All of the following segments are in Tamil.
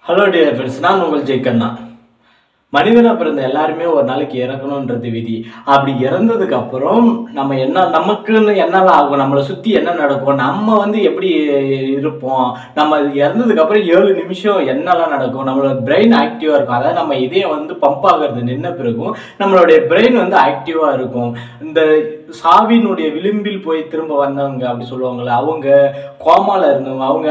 ஹலோ டியர் ஃப்ரெண்ட்ஸ், நான் உங்கள் ஜெய்கண்ணா. மனிதனாக பிறந்த எல்லாருமே ஒரு நாளைக்கு இறக்கணுன்றது விதி. அப்படி இறந்ததுக்கு அப்புறம் நம்ம நமக்குன்னு என்னெல்லாம் ஆகும், நம்மளை சுற்றி என்ன நடக்கும், நம்ம எப்படி இருப்போம், நம்ம இறந்ததுக்கு அப்புறம் 7 நிமிஷம் என்னெல்லாம் நடக்கும், நம்மளோட பிரெயின் ஆக்டிவாக இருக்கும். அதாவது நம்ம இதயம் பம்ப் ஆகிறது நின்ன பிறகும் நம்மளுடைய பிரெயின் ஆக்டிவாக இருக்கும். இந்த சாவினுடைய விளிம்பில் போய் திரும்ப வந்தவங்க அப்படி சொல்லுவாங்கள்ல, அவங்க கோமால இருந்தவங்க, அவங்க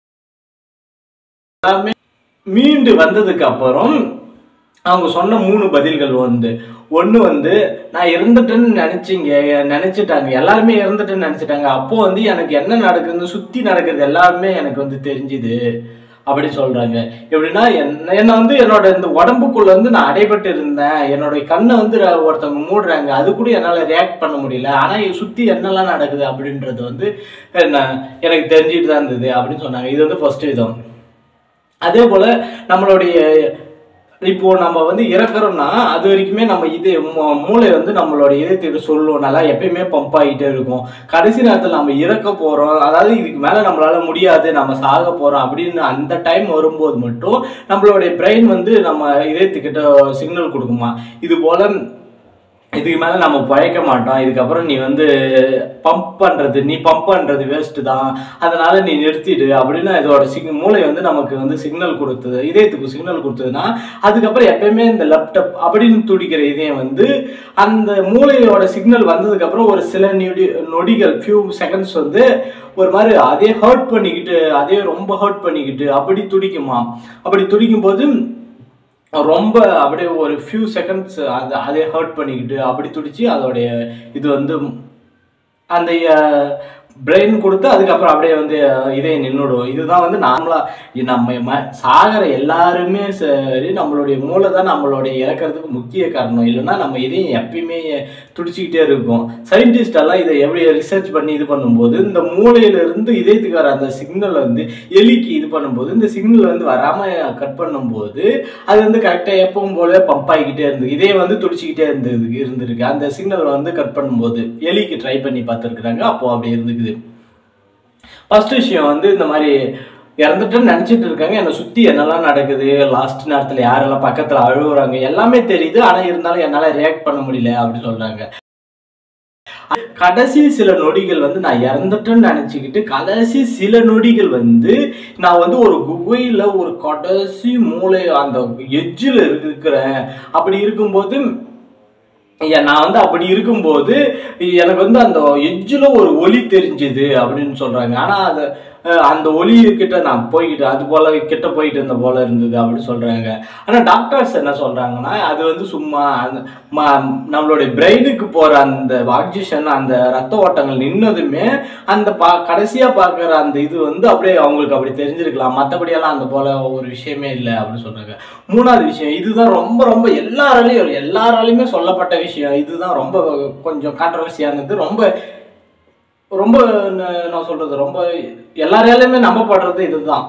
எல்லாமே மீண்டு வந்ததுக்கு அப்புறம் அவங்க சொன்ன 3 பதில்கள் ஒன்று நான் இறந்துட்டேன்னு நினைச்சிட்டாங்க, எல்லாருமே இறந்துட்டேன்னு நினைச்சிட்டாங்க. அப்போ எனக்கு என்ன நடக்குதுன்னு சுற்றி நடக்கிறது எல்லாருமே எனக்கு தெரிஞ்சுது அப்படி சொல்றாங்க. எப்படின்னா என்ன என்னோட இந்த உடம்புக்குள்ள நான் அடைபட்டு இருந்தேன், என்னோட கண்ணை ஒருத்தவங்க மூடுறாங்க, அது கூட என்னால் ரியாக்ட் பண்ண முடியல, ஆனால் சுற்றி என்னெல்லாம் நடக்குது அப்படின்றது எனக்கு தெரிஞ்சுட்டு தான் இருந்தது அப்படின்னு சொன்னாங்க. இது ஃபர்ஸ்ட் விதம். அதே போல நம்மளுடைய இப்போ நம்ம இறக்குறோம்னா அது வரைக்குமே நம்ம மூளை நம்மளோட இதயத்துக்கு சொல்லும், நல்லா எப்பயுமே பம்ப் ஆகிட்டே இருக்கும். கடைசி நேரத்தில் நம்ம இறக்க போறோம், அதாவது இதுக்கு மேல நம்மளால முடியாது, நம்ம சாக போறோம் அப்படின்னு அந்த டைம் வரும்போது மட்டும் நம்மளுடைய பிரெயின் நம்ம இதயத்துக்கிட்ட சிக்னல் கொடுக்குமா, இது போல இதுக்கு மேலே நம்ம பழைக்க மாட்டோம், இதுக்கப்புறம் நீ பம்ப் பண்ணுறது வேஸ்ட்டு தான், அதனால நீ நிறுத்திடு அப்படின்னு இதோட மூளை நமக்கு சிக்னல் கொடுத்தது, இதயத்துக்கு சிக்னல் கொடுத்ததுன்னா அதுக்கப்புறம் எப்பயுமே இந்த லேப்டாப் அப்படின்னு துடிக்கிற இதயம் அந்த மூளையோட சிக்னல் வந்ததுக்கப்புறம் ஒரு சில நொடிகள் ஃபியூ செகண்ட்ஸ் ஒரு மாதிரி அதே ரொம்ப ஹர்ட் பண்ணிக்கிட்டு அப்படி துடிக்குமா. அப்படி துடிக்கும் போது ரொம்ப அப்படியே ஒரு ஃபியூ செகண்ட்ஸ் அதே ஹர்ட் பண்ணிக்கிட்டு அப்படி துடிச்சு அதோடைய இது அந்த பிரெயின் கொடுத்து அதுக்கப்புறம் அப்படியே இதே நின்றுடும். இதுதான் நார்மலாக நம்ம சாகிற எல்லாருமே சரி, நம்மளுடைய மூளை தான் நம்மளுடைய இறக்கிறதுக்கு முக்கிய காரணம். இல்லைன்னா நம்ம இதையும் எப்பயுமே துடிச்சிக்கிட்டே இருக்கும். சயின்டிஸ்ட் எல்லாம் இதை எப்படி ரிசர்ச் பண்ணி இது பண்ணும்போது இந்த மூளையிலிருந்து இதயத்துக்கு வர அந்த சிக்னல் எலிக்கு இது பண்ணும்போது இந்த சிக்னல் வராமல் கட் பண்ணும்போது அது கரெக்டாக எப்பவும் போல பம்ப் ஆகிக்கிட்டே இருந்தது, இதே துடிச்சிக்கிட்டே இருந்திருக்கு. அந்த சிக்னல் கட் பண்ணும்போது எலிக்கு ட்ரை பண்ணி பார்த்துருக்குறாங்க, அப்போ அப்படி இருந்துக்குது. ஃபர்ஸ்ட் விஷயம் இந்த மாதிரி இறந்துட்டுன்னு நினச்சிட்டு இருக்காங்க, என்னை சுற்றி என்னெல்லாம் நடக்குது, லாஸ்ட் நேரத்தில் யாரெல்லாம் பக்கத்தில் அழுகுறாங்க எல்லாமே தெரியுது, ஆனால் இருந்தாலும் என்னால் ரியாக்ட் பண்ண முடியல அப்படின்னு சொல்கிறாங்க. கடைசி சில நொடிகள் நான் இறந்துட்டேன்னு நினச்சிக்கிட்டு கடைசி சில நொடிகள் நான் ஒரு குகையில் ஒரு கடைசி மூளை அந்த எட்ஜில் இருக்கிறேன். அப்படி இருக்கும்போது நான் அப்படி இருக்கும்போது எனக்கு அந்த எட்ஜில் ஒரு ஒளி தெரிஞ்சுது அப்படின்னு சொல்கிறாங்க. ஆனால் அந்த ஒளி கிட்ட நான் போய்கிட்டு அது போல கிட்ட போயிட்டு இருந்த போல இருந்தது அப்படின்னு சொல்கிறாங்க. ஆனால் டாக்டர்ஸ் என்ன சொல்கிறாங்கன்னா அது சும்மா நம்மளுடைய பிரெயினுக்கு போகிற அந்த ஆக்சிஜன் அந்த ரத்த ஓட்டங்கள் நின்னதுமே அந்த கடைசியாக பார்க்குற அந்த இது அப்படியே அவங்களுக்கு அப்படி தெரிஞ்சிருக்கலாம், மற்றபடியெல்லாம் அந்த போல ஒரு விஷயமே இல்லை அப்படின்னு சொல்கிறாங்க. 3வது விஷயம், இதுதான் ரொம்ப ரொம்ப எல்லாராலையுமே சொல்லப்பட்ட விஷயம், இதுதான் ரொம்ப கொஞ்சம் கான்ட்ரவர்சியானது, ரொம்ப ரொம்ப நான் சொல்றது ரொம்ப எல்லாராலையுமே நம்பப்படுறது இதுதான்.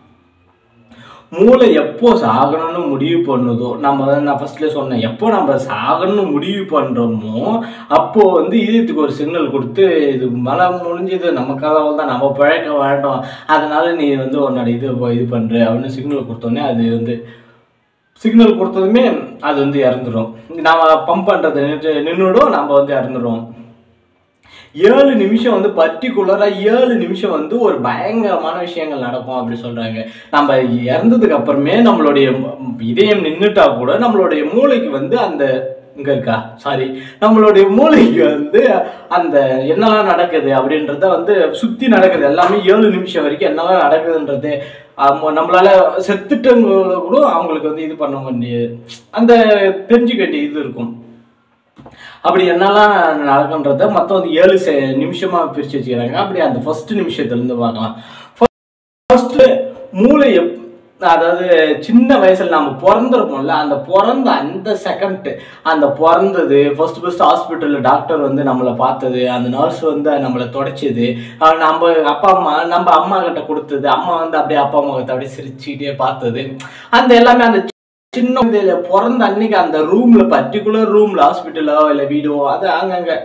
மூளை எப்போ சாகணும்னு முடிவு பண்ணுதோ, நான் ஃபர்ஸ்ட்ல சொன்னேன், எப்போ நம்ம சாகணும்னு முடிவு பண்றோமோ அப்போ இதயத்துக்கு ஒரு சிக்னல் கொடுத்து இது மழை முடிஞ்சது, நமக்காக தான், நம்ம பழக்க வேண்டாம், அதனால நீ உன்னோட இது பண்ற அப்படின்னு சிக்னல் கொடுத்தோன்னே அது சிக்னல் கொடுத்ததுமே அது இறந்துடும். நம்ம பம்ப் பண்றது நின்றுடும், நம்ம இறந்துடும். 7 நிமிஷம் பர்டிகுலரா 7 நிமிஷம் ஒரு பயங்கரமான விஷயங்கள் நடக்கும் அப்படி சொல்றாங்க. நம்ம இறந்ததுக்கு அப்புறமே நம்மளுடைய இதயம் நின்றுட்டா கூட நம்மளுடைய மூளைக்கு அந்த இங்க இருக்கா சாரி நம்மளுடைய மூளைக்கு அந்த என்னெல்லாம் நடக்குது அப்படின்றத சுத்தி நடக்குது எல்லாமே 7 நிமிஷம் வரைக்கும் என்னெல்லாம் நடக்குதுன்றது நம்மளால செத்துட்டவங்கள கூட அவங்களுக்கு இது பண்ண வேண்டிய அந்த தெரிஞ்சுக்க வேண்டிய இது இருக்கும். அப்படி என்னெல்லாம் நடக்குன்றத மொத்தம் 7 நிமிஷமா பிரிச்சு வச்சுக்கிறாங்க. அப்படி அந்த ஃபர்ஸ்ட் நிமிஷத்துலேருந்து பார்க்கலாம். ஃபர்ஸ்ட் மூளை அதாவது சின்ன வயசுல நம்ம பிறந்திருப்போம்ல, அந்த பிறந்த அந்த செகண்ட் அந்த பிறந்தது ஃபர்ஸ்ட் ஹாஸ்பிட்டலில் டாக்டர் நம்மளை பார்த்தது, அந்த நர்ஸ் நம்மளை தொடச்சது, நம்ம அம்மா கிட்ட கொடுத்தது, அம்மா அப்படியே அப்பா அம்மா அப்படியே சிரிச்சுக்கிட்டே பார்த்தது, அந்த எல்லாமே அந்த சின்ன பிறந்த அன்னைக்கு அந்த ரூம்ல பர்டிகுலர் ரூம்ல ஹாஸ்பிட்டலோ இல்லை வீடோ அது அங்கங்க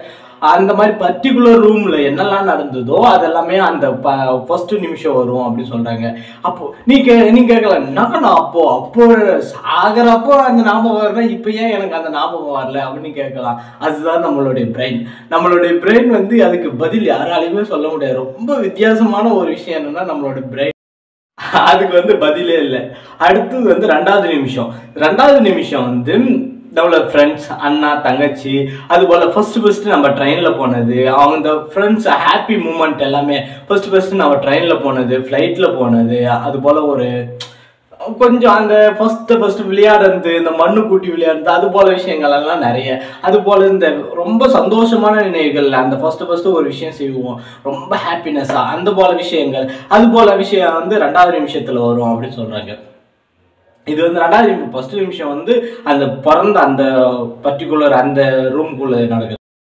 அந்த மாதிரி பர்டிகுலர் ரூம்ல என்னெல்லாம் நடந்ததோ அதெல்லாமே அந்த ஃபர்ஸ்ட் நிமிஷம் வரும் அப்படின்னு சொல்றாங்க. அப்போ நீ கேட்கலாம், நான் அப்போ சாகரப்போ அந்த ஞாபகம் வரல, இப்போ ஏன் எனக்கு அந்த ஞாபகம் வரல அப்படின்னு கேட்கலாம். அதுதான் நம்மளுடைய பிரெயின் வந்து அதுக்கு பதில் யாராலையுமே சொல்ல முடியாது. ரொம்ப வித்தியாசமான ஒரு விஷயம் என்னன்னா நம்மளோட பிரெயின் அதுக்கு வந்து பதிலே இல்லை. அடுத்தது வந்து ரெண்டாவது நிமிஷம் வந்து நம்மளோட ஃப்ரெண்ட்ஸ், அண்ணா தங்கச்சி, அது போல ஃபர்ஸ்ட் நம்ம ட்ரெயின்ல போனது, அவங்க ஃப்ரெண்ட்ஸ் ஹாப்பி மூமெண்ட் எல்லாமே ஃபர்ஸ்ட் நம்ம ட்ரெயின்ல போனது, ஃப்ளைட்ல போனது, அது போல ஒரு கொஞ்சம் அந்த ஃபர்ஸ்ட் விளையாடுறது, இந்த மண்ணு கூட்டி விளையாடுறது, அது போல விஷயங்கள் எல்லாம் நிறைய. அது போல இந்த ரொம்ப சந்தோஷமான நினைவுகள், அந்த ஃபர்ஸ்ட் ஒரு விஷயம் செய்வோம் ரொம்ப ஹாப்பினஸா, அந்த போல விஷயங்கள், அது போல விஷயம் வந்து 2வது நிமிஷத்துல வரும் அப்படின்னு சொல்றாங்க. இது வந்து ஃபர்ஸ்ட் நிமிஷம் வந்து அந்த பிறந்த அந்த பர்டிகுலர் அந்த ரூம்குள்ள நடக்குது.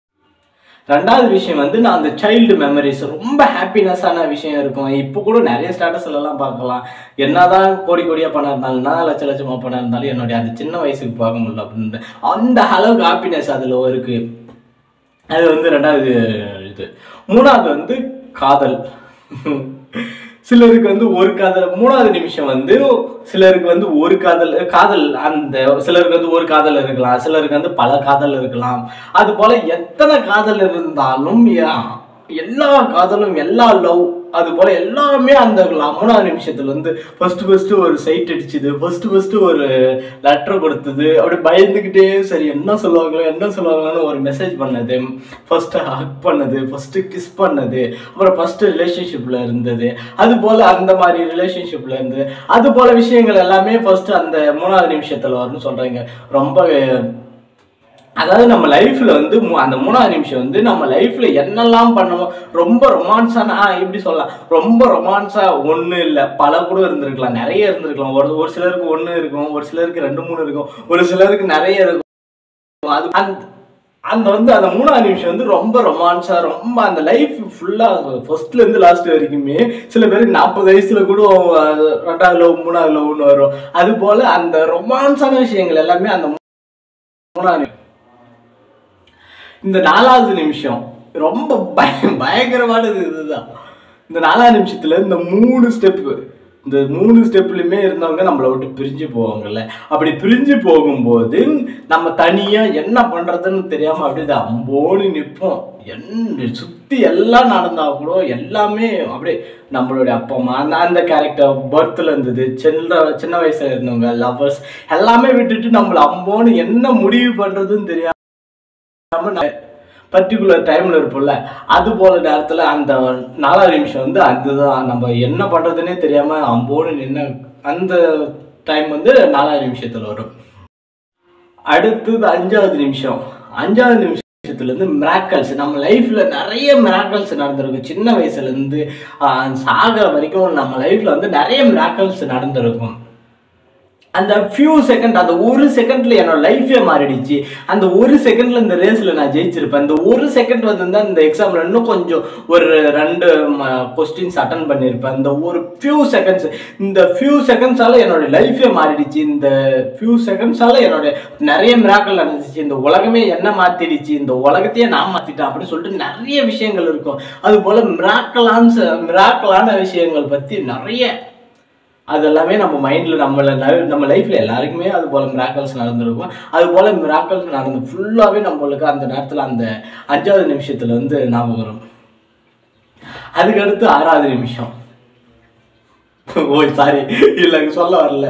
2வது விஷயம் வந்து நான் அந்த சைல்டு மெமரிஸ், ரொம்ப ஹாப்பினஸான விஷயம் இருக்கும். இப்போ கூட நிறைய ஸ்டேட்டஸ்ல எல்லாம் பார்க்கலாம், என்னதான் கோடியா பணம் இருந்தாலும், என்ன லட்சமா பணம் இருந்தாலும் என்னுடைய அந்த சின்ன வயசுக்கு பார்க்க முடியல அப்படின்னு அந்த அளவுக்கு ஹாப்பினஸ் அதுல இருக்கு. அது வந்து 2வது இது. 3வது வந்து காதல். சிலருக்கு வந்து ஒரு காதல், 3வது நிமிஷம் வந்து சிலருக்கு வந்து ஒரு காதல் அந்த சிலருக்கு வந்து ஒரு காதல் இருக்கலாம், சிலருக்கு வந்து பல காதல் இருக்கலாம். அது போல எத்தனை காதல் இருந்தாலும் எல்லா காதலும், எல்லா லவ், அது போல எல்லாமே அந்த 3வது நிமிஷத்துல வந்து ஃபர்ஸ்ட் ஒரு சைட் அடிச்சுது, ஃபர்ஸ்ட் ஒரு லெட்டர் கொடுத்தது, அப்படி பயந்துக்கிட்டே சரி என்ன சொல்லுவாங்களோன்னு ஒரு மெசேஜ் பண்ணது, ஃபர்ஸ்ட் ஹக் பண்ணது, ஃபர்ஸ்ட் கிஸ் பண்ணது, அப்புறம் ஃபர்ஸ்ட் ரிலேஷன்ஷிப்ல இருந்தது, அது போல அந்த மாதிரி ரிலேஷன்ஷிப்ல இருந்து அது போல விஷயங்கள் எல்லாமே ஃபர்ஸ்ட் அந்த 3வது நிமிஷத்துல வரும்னு சொல்றாங்க. ரொம்ப அதாவது நம்ம லைஃப்ல வந்து அந்த 3வது நிமிஷம் வந்து நம்ம லைஃப்ல என்னெல்லாம் பண்ணுவோம், ரொம்ப ரொமான்ஸான இப்படி சொல்லலாம், ரொம்ப ரொமான்ஸா ஒண்ணு இல்ல பல கூட இருந்திருக்கலாம், நிறைய இருந்திருக்கலாம். ஒரு சிலருக்கு 1 இருக்கும், ஒரு சிலருக்கு 2 3 இருக்கும், ஒரு சிலருக்கு நிறைய இருக்கும். அது அந்த வந்து அந்த 3வது நிமிஷம் வந்து ரொம்ப ரொமான்ஸா, ரொம்ப அந்த லைஃப் ஃபுல்லா ஃபர்ஸ்ட்ல இருந்து லாஸ்ட் வரைக்குமே சில பேருக்கு 40 வயசுல கூட 2வது லவ் 3வது லவ்னு வரும். அது போல அந்த ரொமான்ஸான விஷயங்கள் எல்லாமே அந்த 3வது நிமிஷம். இந்த 4வது நிமிஷம் ரொம்ப பயங்கரமானது. இதுதான் இந்த 4வது நிமிஷத்துல இந்த 3 ஸ்டெப்லயுமே இருந்தவங்க நம்மளை விட்டு பிரிஞ்சு போவாங்கல்ல. அப்படி பிரிஞ்சு போகும்போது நம்ம தனியா என்ன பண்றதுன்னு தெரியாம அப்படியே அம்போன்னு நிற்போம். சுத்தி எல்லாம் நடந்தா கூட எல்லாமே அப்படியே நம்மளுடைய அப்பா அம்மா அந்த கேரக்டர் பர்த்ல இருந்தது, சின்ன வயசுல இருந்தவங்க, லவ்வர்ஸ் எல்லாமே விட்டுட்டு நம்மள அம்போன்னு என்ன முடிவு பண்றதுன்னு தெரியாம பர்டிகுலர் டைம்ல இருப்போம்ல, அது போல நேரத்துல அந்த 4வது நிமிஷம் வந்து அதுதான் நம்ம என்ன பண்றதுன்னே தெரியாம அம்போன்னு நின்ன அந்த டைம் வந்து 4வது நிமிஷத்துல வரும். அடுத்தது 5வது நிமிஷத்துல இருந்து மிராக்கல்ஸ். நம்ம லைஃப்ல நிறைய மிராக்கல்ஸ் நடந்திருக்கும். சின்ன வயசுல இருந்து சாகிற வரைக்கும் நம்ம லைஃப்ல வந்து நிறைய மிராக்கல்ஸ் நடந்திருக்கும். அந்த ஃபியூ செகண்ட், அந்த 1 செகண்ட்ல என்னோட லைஃபே மாறிடுச்சு. அந்த 1 செகண்ட்ல இந்த ரேஸ்ல நான் ஜெயிச்சிருப்பேன். இந்த 1 செகண்ட் வந்து இந்த எக்ஸாம்ல இன்னும் கொஞ்சம் ஒரு 2 கொஸ்டின்ஸ் அட்டன் பண்ணியிருப்பேன். இந்த ஒரு ஃபியூ செகண்ட்ஸால என்னோட லைஃபே மாறிடுச்சு. இந்த ஃபியூ செகண்ட்ஸால என்னோட நிறைய மிராக்கள் நடந்துச்சு. இந்த உலகமே என்ன மாத்திடுச்சு, இந்த உலகத்தையே நான் மாத்திட்டேன் அப்படின்னு சொல்லிட்டு நிறைய விஷயங்கள் இருக்கும். அது போல மிராக்கலான விஷயங்கள் பத்தி நிறைய, அது எல்லாமே நம்ம மைண்ட்ல நம்ம லைஃப்ல எல்லாருக்குமே அது போல மிராக்கல்ஸ் நடந்திருக்கும். அது போல மிராக்கல்ஸ் நடந்து ஃபுல்லாவே நம்மளுக்கு அந்த நேரத்துல அந்த 5வது நிமிஷத்துல வந்து ஞாபகம் வரும். அதுக்கடுத்து 6வது நிமிஷம். சாரி, இல்ல சொல்ல வரல.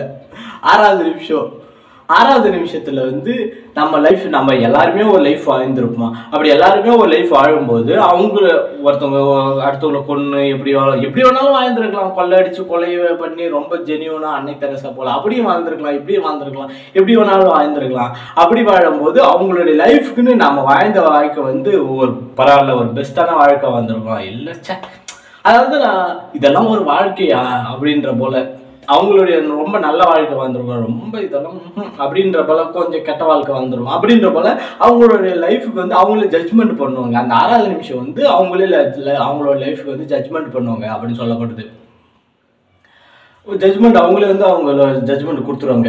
6வது நிமிஷத்துல வந்து நம்ம எல்லாருமே ஒரு லைஃப் வாழ்ந்துருப்போம். அப்படி எல்லாருமே ஒரு லைஃப் வாழும்போது ஒருத்தவங்க அடுத்தவங்களை கொன்று எப்படி வேணாலும் வாழ்ந்துருக்கலாம். கொள்ளை பண்ணி ரொம்ப ஜெனியூனா அன்னை தெரசா போல அப்படியும் வாழ்ந்துருக்கலாம், இப்படியும் வாழ்ந்துருக்கலாம், எப்படி வேணாலும் வாழ்ந்துருக்கலாம். அப்படி வாழும்போது அவங்களுடைய லைஃப்க்குன்னு நம்ம வாழ்ந்த வாழ்க்கை வந்து ஒரு பரவாயில்ல, ஒரு பெஸ்டான வாழ்க்கை வாழ்ந்துருக்கலாம். இல்ல அதாவது இதெல்லாம் ஒரு வாழ்க்கையா அப்படின்ற போல அவங்களுடைய ரொம்ப நல்ல வாழ்க்கை வாழ்ந்துருக்கும், ரொம்ப இதெல்லாம் அப்படின்ற போல கொஞ்சம் கெட்ட வாழ்க்கை வாழ்ந்துருக்கும் அப்படின்ற போல அவங்களுடைய லைஃபுக்கு வந்து அவங்களே ஜட்ஜ்மெண்ட் பண்ணுவாங்க. அந்த 6வது நிமிஷம் வந்து அவங்களோட லைஃபுக்கு வந்து ஜட்ஜ்மெண்ட் பண்ணுவாங்க அப்படின்னு சொல்லப்படுது. ஜட்ஜ்மெண்ட் அவங்களே வந்து அவங்களோட ஜட்ஜ்மெண்ட் கொடுத்துருவாங்க.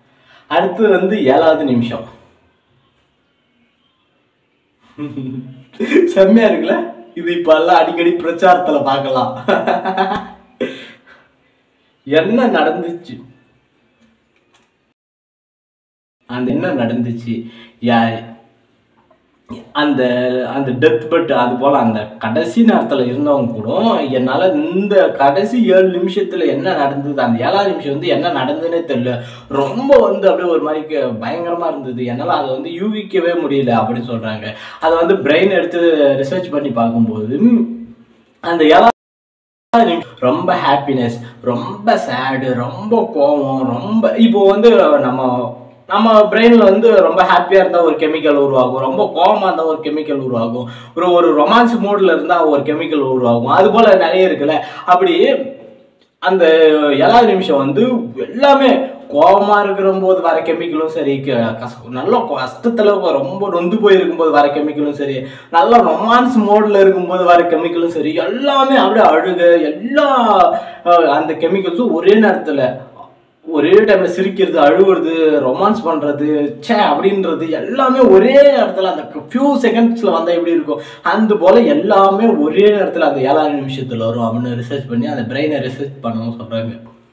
அடுத்து வந்து 7வது நிமிஷம். செம்மையா இருக்குல்ல? இது இப்ப எல்லாம் அடிக்கடி பிரச்சாரத்துல பார்க்கலாம். என்ன நடந்துச்சு? அந்த என்ன நடந்துச்சு? யா அந்த அந்த டெத் பெட் அது போல அந்த கடைசி நேரத்துல இருந்தவங்க கூட என்னால இந்த கடைசி 7 நிமிஷத்துல என்ன நடந்தது, அந்த 7ஆவது நிமிஷம் வந்து என்ன நடந்ததுன்னே தெரியல. ரொம்ப வந்து அப்படியே ஒரு மாதிரி பயங்கரமா இருந்தது. என்னால அதை வந்து யூகிக்கவே முடியல அப்படின்னு சொல்றாங்க. அதை வந்து பிரெயின் எடுத்து ரிசர்ச் பண்ணி பார்க்கும்போது அந்த 7 ரொம்ப ஹாப்பினஸ், ரொம்ப சேடு, ரொம்ப கோவம், ரொம்ப இப்போ வந்து நம்ம நம்ம பிரெயின்ல வந்து ரொம்ப ஹாப்பியா இருந்தா ஒரு கெமிக்கல் உருவாகும், ரொம்ப கோவமா இருந்தா ஒரு கெமிக்கல் உருவாகும், ஒரு ஒரு ரொமான்ஸ் மூட்ல இருந்தா ஒரு கெமிக்கல் உருவாகும். அது போல நிறைய இருக்குல்ல. அப்படி அந்த 7ஆவது நிமிஷம் வந்து எல்லாமே கோபமா இருக்கிற போது வர கெமிக்கலும் சரி, நல்ல கஷ்டத்துல ரொம்ப நொந்து போயிருக்கும் போது வர கெமிக்கலும் சரி, நல்ல ரொமான்ஸ் மோட்ல இருக்கும்போது வர கெமிக்கலும் சரி, எல்லாமே அப்படியே அழுக எல்லா அந்த கெமிக்கல்ஸும் ஒரே நேரத்துல ஒரே டைம்ல சிரிக்கிறது, அழுவுறது, ரொமான்ஸ் பண்றது, சே அப்படின்றது எல்லாமே ஒரே நேரத்துல அந்த ஃபியூ செகண்ட்ஸ்ல வந்தா எப்படி இருக்கும், அந்த போல எல்லாமே ஒரே நேரத்துல அந்த 7ஆவது நிமிஷத்துல வரும் அப்படின்னு ரிசர்ச் பண்ணி அந்த பிரெயினை ரிசர்ச் பண்ணவும் சொல்றாங்க.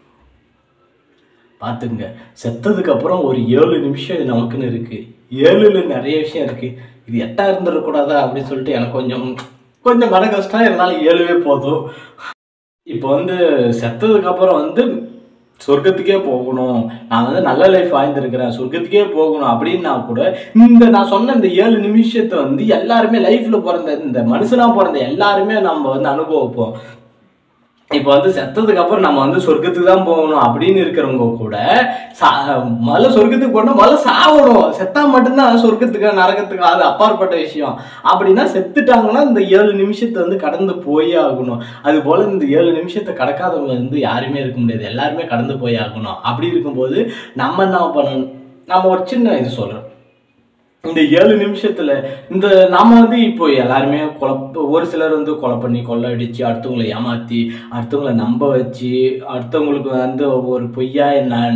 பார்த்துங்க, செத்ததுக்கு அப்புறம் ஒரு 7 நிமிஷம் நமக்குன்னு இருக்கு. 7ல நிறைய விஷயம் இருக்கு. இது 8ஆ இருந்துடக்கூடாதா அப்படின்னு சொல்லிட்டு எனக்கு கொஞ்சம் கொஞ்சம் மன கஷ்டம். இருந்தாலும் 7வே போதும். இப்போ வந்து செத்ததுக்கு அப்புறம் வந்து சொர்க்கத்துக்கே போகணும், நான் வந்து நல்ல லைஃப் வாழ்ந்துருக்கிறேன், சொர்க்கத்துக்கே போகணும் அப்படின்னா கூட இந்த நான் சொன்ன இந்த 7 நிமிஷத்தை வந்து எல்லாருமே லைஃப்ல பிறந்த இந்த மனுஷனா பிறந்த எல்லாருமே நம்ம வந்து அனுபவிப்போம். இப்போ வந்து செத்ததுக்கு அப்புறம் நம்ம வந்து சொர்க்கத்துக்கு தான் போகணும் அப்படின்னு இருக்கிறவங்க கூட முதல்ல சொர்க்கத்துக்கு போகணும், முதல்ல சாகணும், செத்தா மட்டும்தான் சொர்க்கத்துக்கு நரகத்துக்கு அது அப்பாற்பட்ட விஷயம். அப்படின்னா செத்துட்டாங்கன்னா இந்த 7 நிமிஷத்தை வந்து கடந்து போயே ஆகணும். அது போல இந்த 7 நிமிஷத்தை கடக்காதவங்க வந்து யாருமே இருக்க முடியாது, எல்லாருமே கடந்து போய் ஆகணும். அப்படி இருக்கும்போது நம்ம என்ன பண்ணணும், நம்ம ஒரு சின்ன இது சொல்றோம். இந்த 7 நிமிஷத்துல இந்த நாம வந்து இப்போ எல்லாருமே ஒரு சிலர் வந்து கொலை பண்ணி கொள்ளடிச்சு அடுத்தவங்களை ஏமாத்தி அடுத்தவங்களை நம்ப வச்சு அடுத்தவங்களுக்கு வந்து ஒரு பொய்யா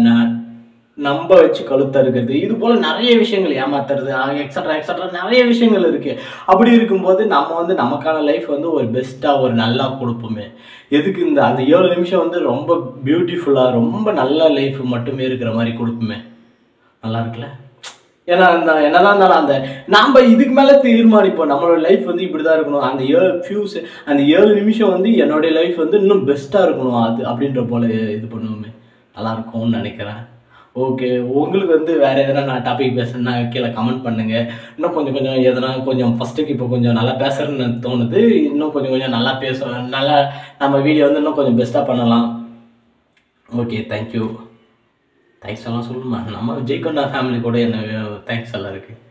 நம்ப வச்சு கழுத்தா இருக்கிறது, இது போல நிறைய விஷயங்கள் ஏமாத்துறது எக்ஸட்ரா எக்ஸட்ரா நிறைய விஷயங்கள் இருக்கு. அப்படி இருக்கும்போது நம்ம வந்து நமக்கான லைஃப் வந்து ஒரு பெஸ்டா ஒரு நல்லா கொடுப்போமே. எதுக்கு இந்த அந்த 7 நிமிஷம் வந்து ரொம்ப பியூட்டிஃபுல்லா ரொம்ப நல்ல லைஃப் மட்டுமே இருக்கிற மாதிரி கொடுப்போமே. நல்லா இருக்குல்ல? ஏன்னா அந்த என்னதான் இருந்தாலும் அந்த நாம இதுக்கு மேல தீர்மானிப்போம் நம்மளோட லைஃப் வந்து இப்படிதான் இருக்கணும், அந்த 7 நிமிஷம் வந்து என்னுடைய லைஃப் வந்து இன்னும் பெஸ்டா இருக்கணும் அது அப்படின்ற போல இது பண்ணுவோமே. நல்லா இருக்கும்னு நினைக்கிறேன். ஓகே, உங்களுக்கு வந்து வேற எதனா நான் டாபிக் பேசுறேன்னா கீழே கமெண்ட் பண்ணுங்க. இன்னும் கொஞ்சம் கொஞ்சம் எதனா கொஞ்சம் ஃபர்ஸ்ட்டுக்கு இப்போ கொஞ்சம் நல்லா பேசுறேன்னு தோணுது. இன்னும் கொஞ்சம் கொஞ்சம் நல்லா பேசுவேன், நல்லா நம்ம வீடியோ வந்து இன்னும் கொஞ்சம் பெஸ்ட்டாக பண்ணலாம். Okay, thank you. தேங்க்ஸ் எல்லாம் சொல்லுமா, நம்ம விஜய்கொண்டா ஃபேமிலி கூட என்ன தேங்க்ஸ் எல்லாம் இருக்குது.